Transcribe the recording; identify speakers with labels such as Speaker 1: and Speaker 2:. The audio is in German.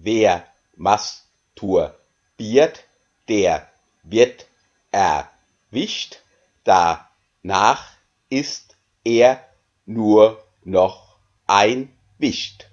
Speaker 1: Wer masturbiert, der wird erwischt. Danach ist er nur noch ein Wicht.